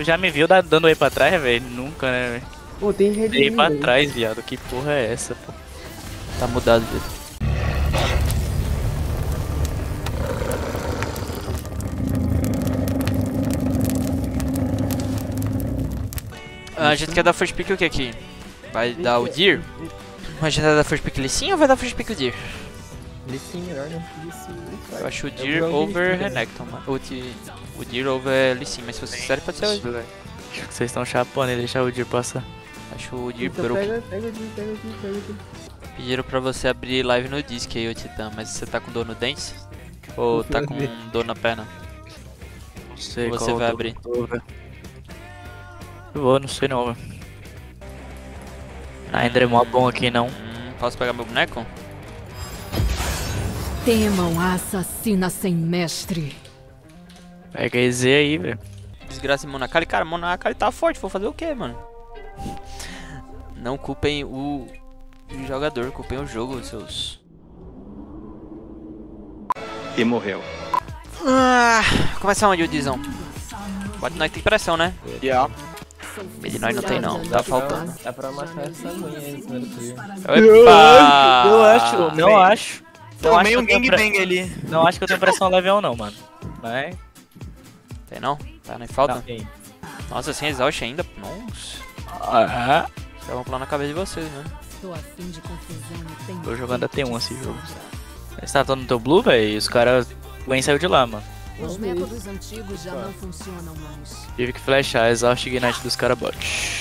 Tu já me viu dando aí pra trás, velho? Nunca, né, velho? Pô, tem rede Dei pra trás, viado. Que porra é essa, pô? Tá mudado, viado. A gente quer dar first pick o que aqui? Vai dar o Deer? A gente vai dar first pick Lissin ou vai dar first pick o Deer? Lissin melhor, né? Eu acho o Deer over Renekton, mano. O Deer over Lissin, mas se vocês quiserem pode ser hoje. Acho que vocês estão chapando e deixar o Deer passar. Acho o Deer Então, broken. pega o Deer. Pediram pra você abrir live no Disc aí, ô Titã, mas você tá com dor no dente? Ou tá com dor na perna? Não sei Ou qual você vai eu abrir? Eu vou, não sei não, velho. Ainda é mó bom aqui, não. Posso pegar meu boneco? Temam a assassina sem mestre. Pega EZ aí, velho. Desgraça de Monakali. Cara, Monakali tá forte, vou fazer o que, mano? Não culpem o jogador, culpem o jogo, seus... E morreu. Começa onde o Dizão? Bot nós tem pressão, né? Yeah. Mid nós não tem não, tá faltando. Dá pra matar essa aguinha aí no primeiro turno. Opa! Eu acho, não acho. Não acho Tomei um que eu tenho gangbang ali. Não acho que eu tenho pressão level não, mano. Vai. Tem não? Tá, nem falta? Não, tem. Nossa, sem exaust ainda? Nossa. Ah, Já vão pular na cabeça de vocês, né? Tô afim de confusão e tem. tô jogando a T1 esse jogo. Você tá todo no teu blue, velho? E os caras... O Gwen saiu de lá, mano. Os métodos antigos já não funcionam mais. Tive que flashar, exaust ignite dos caras bot.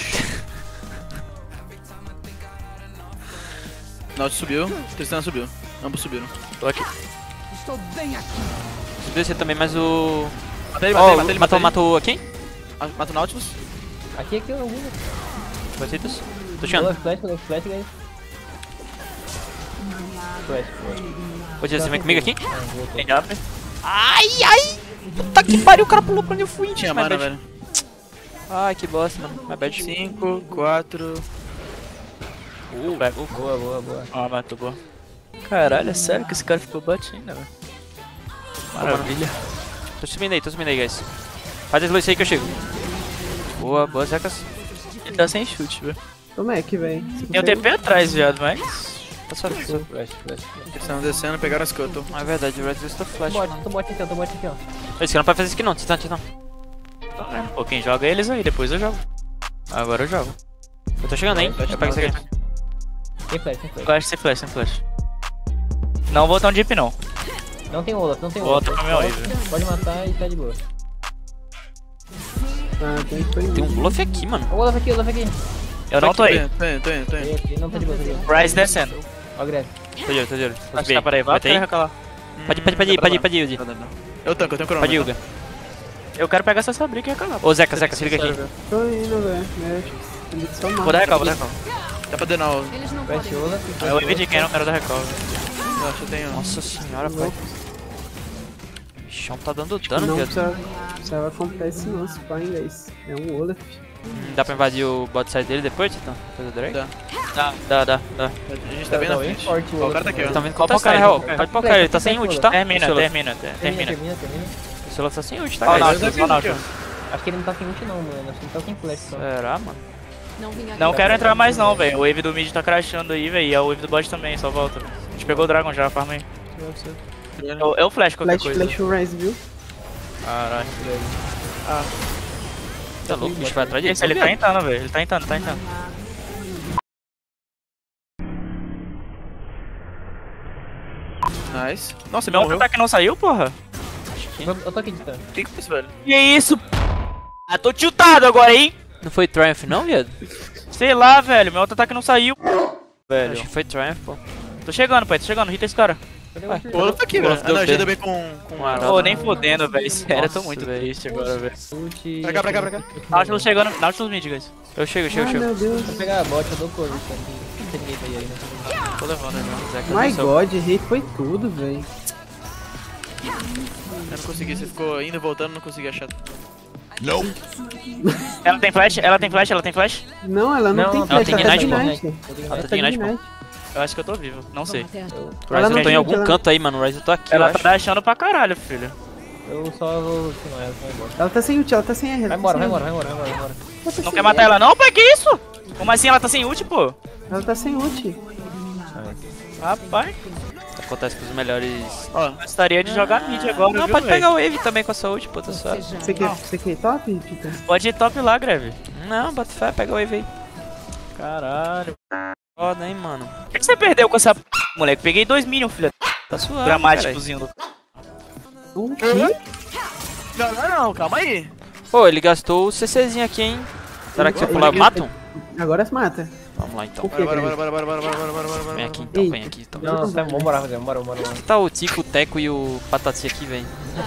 Norte subiu, Tristana subiu. Ambos subiram. Tô aqui. Estou bem aqui. Subiu você também, mas o... Matei ele, Ó, matei ele. matou a quem? Mata o Nautilus. Aqui eu vou. Batitas? Tô chegando. Flash, guys. Flash. Ô, Tia, você vem comigo aqui? Tem jump. Ai! Puta que pariu, o cara pulou quando eu fui. Tinha My mana, bad. velho. Ai, que bosta, mano. My bad. 5, 4. Boa. Ó, matou, boa. Caralho, é sério que esse cara ficou bot ainda, velho. Maravilha. Tô subindo aí, guys. Faz a slow aí que eu chego. Boa, Zecas. Ele tá sem chute, velho. Como é que, velho? Tem um TP atrás, viado, mas... Tá só isso. Flash. Estão descendo, pegaram as Scuttle. É verdade, o Red Bull tá flash, mano. Tô bot aqui, ó. Esse cara não pode fazer isso aqui não, Titã. Pô, quem joga é eles aí, depois eu jogo. Agora eu jogo. Eu tô chegando, hein? Eu pego isso aqui. Tem flash. Flash, sem flash. Não vou tão deep, não. Não tem Olaf. Volta pra meu wave. Pode matar e tá de boa. Ah, tem Tem um bluff aqui, mano. Ó, o Olaf aqui. Eu não tô aí. Tô indo. Aqui, não tá de boa. Rise descendo. Ó, Greve. Tô de olho. Acho que tá para aí, vai aí. recalar. Pode ir, Uzi. Eu tanco, eu tenho corona. Pode ir, Uga. Eu quero pegar essa briga e recalar. Ô, Zeca, se liga aqui. Tô indo, velho. Só Vou dar recall. Dá pra denar o... Eles não Flash podem. Olaf. Eu vou de quem, não quero dar recall. Eu acho que eu tenho... Nossa senhora, pai. O chão tá dando dano, Não viado. precisava acontece não, se pá, guys. É um Olaf. Dá pra invadir o bot side dele depois, Titã? Fazer o Drake? Dá. A gente tá bem na frente. forte Ó, o cara tá aqui, ó. Tá vendo Pode qual focar, cara, pode Pode focar, ele tá sem ult, tá? Termina. Termina. O celular tá sem ult, Ó, tá, não, guys? não. Acho que ele não tá sem ult não, mano. Acho que ele tá sem flash só. Será, mano? Não vim aqui. Não quero entrar mais não, velho. O wave do mid tá crashando aí, velho. E a wave do bot também, só volta. A gente pegou o Dragon já, farma aí. Eu flash qualquer coisa. Flash o Rise, viu? Caralho. Tá louco, o bicho vai atrás dele. Ele tá entrando, velho. Ele tá entrando. Nice. Nossa, Meu morreu. ataque não saiu, porra? Eu tô aqui de tanto. O que que foi isso, velho? Que isso? Ah, tô tiltado agora, hein? Não foi Triumph não, viado? Sei lá, velho. Meu ataque não saiu. Acho Velho. que foi Triumph, pô. Tô chegando, pai. Tô chegando. Hita esse cara. O Olaf tá aqui, velho. Olaf deu Não, B. ajuda bem com Arara. Pô, nem fodendo, velho. Sério, eu tô Nossa, muito velho. triste agora, velho. Ult. Pra cá. Nautilus chegando. Nautilus mid, guys. Eu chego. Ai, meu Deus. Vou pegar a bot, eu dou cover, tá? Não tem ninguém pra ir aí, né? Tô levando, né? Zeca, My desceu. God, errei foi tudo, velho. Eu não consegui, você ficou indo e voltando, não consegui achar. Ela tem flash? Não, ela não tem ela flash, tem ela tá Ignite, pô. Ignite. Ela Ela tá tá de Ignite, pô. Ignite. Eu acho que eu tô vivo. Não sei. Vamos até aqui. O Ela Ryze não eu tô em tem algum ela- canto aí, mano. O Ryze eu tô aqui, Ela eu tá acho. dashando pra caralho, filho. Eu só vou continuar ela, vai embora. Ela tá sem ult, ela tá sem R. Vai embora, vai embora, vai embora, vai embora, vai embora. Não quer matar ela não, pai? Que isso? Como assim ela tá sem ult, pô? Ela tá sem ult. Rapaz, Acontece com os melhores. Ó, gostaria de jogar mid agora, Não, viu, pode véi? pegar o Wave também com a sua ult, pô, tá suave. Você quer top, Pita? Pode ir top lá, Greve. Não, bota fé, pega o Wave aí. Caralho. Foda, hein, mano. Por que você perdeu com essa moleque? Peguei 2 minions, filha. Tá suave. Dramáticozinho. Um quê? não, calma aí. Pô, ele gastou o CCzinho aqui, hein? Será que se eu pular, matam? Agora se mata. Vamos lá então. O quê, Bora, Greg? bora. Vem aqui então, vem Eita. aqui então. Não, sai, vamos morar, bora. Tá o Tico, o Teco e o Patati aqui, velho.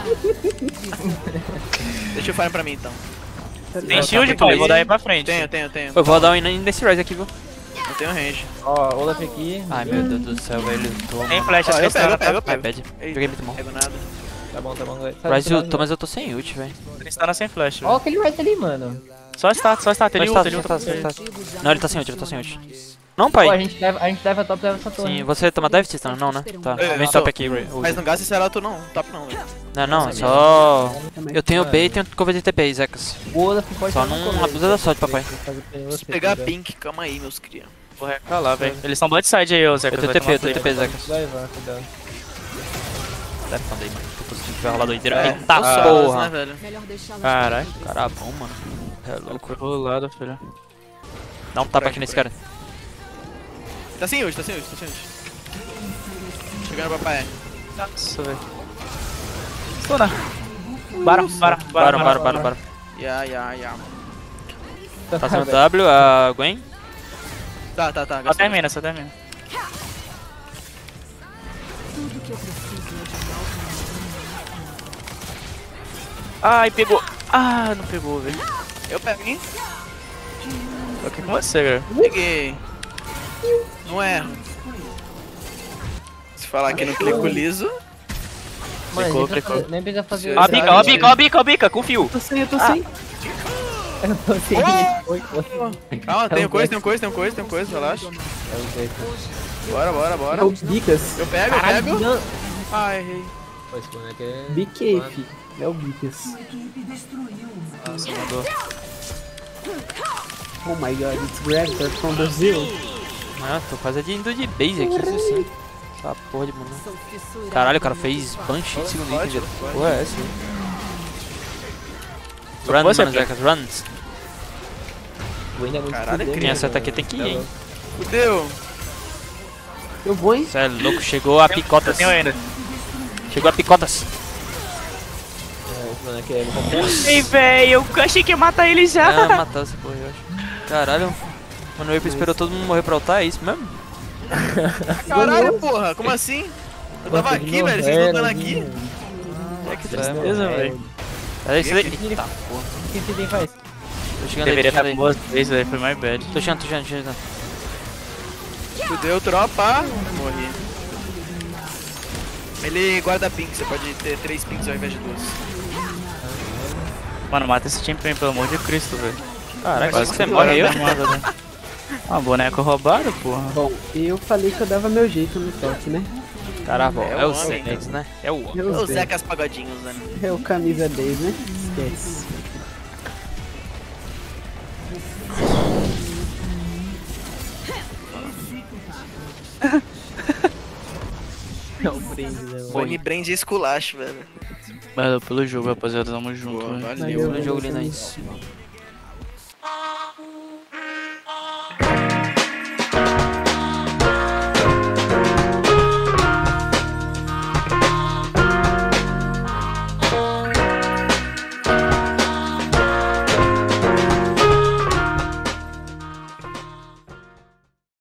Deixa o Fire pra mim então. Tem shield, pai? Vou dar aí pra frente. Tenho. Eu vou dar um nesse Rise aqui, viu? Eu tenho range. Ó, Olaf aqui. Ai, meu Deus do céu, velho. Tem flash, Ó, acho que eu esse pego, cara eu pego, eu tá. Ai, pego. bad. Ei, Joguei muito mal. Pego nada. Tá bom. Rise ultou, mas eu tô sem ult, velho. Ele tá sem flash, Ó, velho. aquele Rise ali, mano. Só start, ele ulta, ele ulta. Não, ele tá sem ult, Não, Pô, a pai. gente leva top, leva essa torre. Sim, você toma dive, Tristan? Não, né? Tá, vem top aqui, Mas não gasta esse relato não, top não, velho. Não, só... Também. Eu tenho B e tenho cover de TP, Zecas. O Olaf pode Só estar no não começo. abusa da sorte, papai. Preciso pegar pink, calma aí, meus cria. Vou recalar, velho. Eles são bot side aí, ô Zé. Eu tenho TP, Zecas. Vai, cuidado. Deve esconder aí, mano. Tô conseguindo tiver rolado doideira. É, Eita né, porra! velho? Melhor deixá-las Caralho. Cara bom, mano. É louco. Rolado, filho. Dá um tapa aqui nesse cara. Tá sem ult. Chegando, papai. Nossa, velho. Stuna. Bora. Ya. Tá sendo W, a Gwen. Tá, Só gasta. termina. tudo que eu preciso é de um Ai, pegou. Ah, não pegou, velho. Eu pego, hein? Tô aqui com você, velho. Peguei. Não erro. Se falar que não clico liso. Mano, Clicou. nem precisa fazer... Ó a bica, confio. Eu tô sem. Eu tô sem... Calma, tenho coisa, relaxa. Bora. É o Bicas. Eu pego. Não. Ah, errei. Pô, esse boneco é... BK, é o Bicas. Nossa, mandou. Oh my god, it's Raptor from Brazil. Ah, tô quase indo de base aqui, isso sim. Essa porra de mano. sou fissura. Caralho, o cara fez punch de segundo item. Pode. Porra, é essa aí. Só Run, você, mano, Zecas, runs. O Wayne é muito Caralho, fudendo, Quem acerta mano. aqui tem que ir, hein. Fudeu. Eu vou, hein? Cê é louco, chegou a picotas. Tenho ainda. Chegou a picotas. É, esse boneco é completo. Ei, velho, eu achei que ia matar ele já. Ah, matou essa porra, eu acho. Caralho. Mano, o Ape esperou todo mundo morrer pra ultar, é isso mesmo? Caralho, porra, como assim? Eu tava aqui, velho, vocês lutando aqui. É que Tristeza, tá, velho. É isso aí. Ele- Eita, porra. O que você tem faz? Tô chegando aí, Deveria tô estar chegando com aí. vocês, velho. Foi my bad. Tô chegando. Fudeu, tropa. Morri. Ele guarda pink, você pode ter 3 pinks ao invés de 2. Mano, mata esse champion, pelo amor de Cristo, velho. Caraca, Quase você que morre aí, né? Ah, boneco roubado, porra. Bom, eu falei que eu dava meu jeito no toque, né? Caralho, É é o o homem, Zex, né? É o homem. O Zeca as pagodinhos, né? É o camisa 10, né? Esquece. É o brinde, né, mano? Foi brand esculacho, velho. Valeu pelo jogo, rapaziada. Tamo junto, Boa, velho. valeu. No jogo ali, nice.